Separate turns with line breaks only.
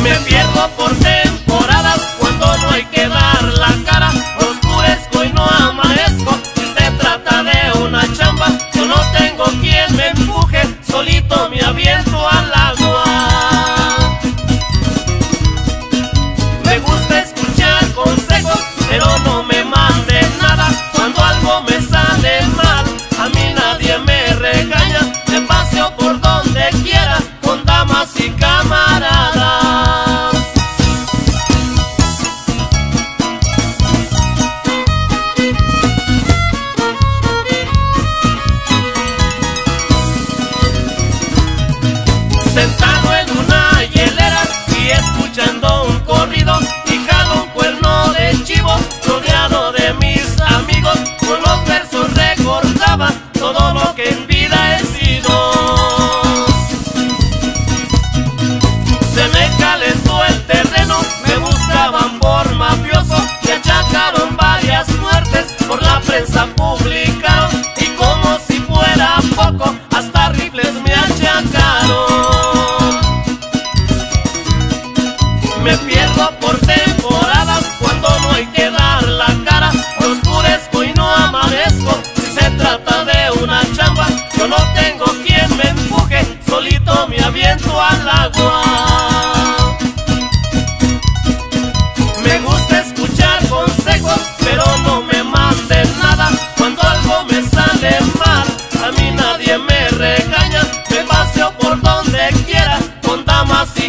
Me pierdo por temporadas cuando no hay que dar la cara. Oscurezco y no amanezco. Si se trata de una chamba, yo no tengo quien me empuje. Solito me aviento al agua. Me gusta escuchar consejos, pero no me manden nada. Cuando algo me sale mal, a mí nadie me regaña. Me paseo por donde quiera, con damas y camaradas. Sentado en una hielera y escuchando un corrido, y jalo un cuerno de chivo, rodeado de mis amigos. Con los versos recordaba todo lo que en vida he sido. Se me calentó el terreno, me buscaban por mafioso, me achacaron varias muertes, por la prensa publicaron, y como si fuera poco, hasta rifles me achacaron. Me pierdo por temporadas cuando no hay que dar la cara. Oscurezco y no amanezco. Si se trata de una chamba, yo no tengo quien me empuje. Solito me aviento al agua. Me gusta escuchar consejos, pero no me manden nada. Cuando algo me sale mal, a mí nadie me regaña. Me paseo por donde quiera, con damas y